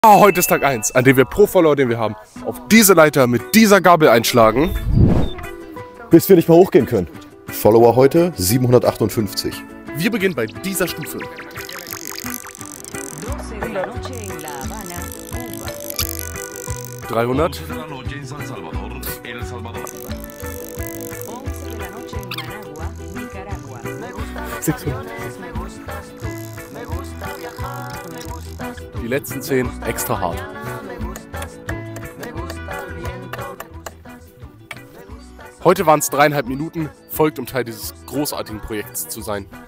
Heute ist Tag 1, an dem wir pro Follower, den wir haben, auf diese Leiter mit dieser Gabel einschlagen. Bis wir nicht mehr hochgehen können. Follower heute 758. Wir beginnen bei dieser Stufe. 300. 600. Die letzten 10 extra hart. Heute waren es 3,5 Minuten. Folgt, um Teil dieses großartigen Projekts zu sein.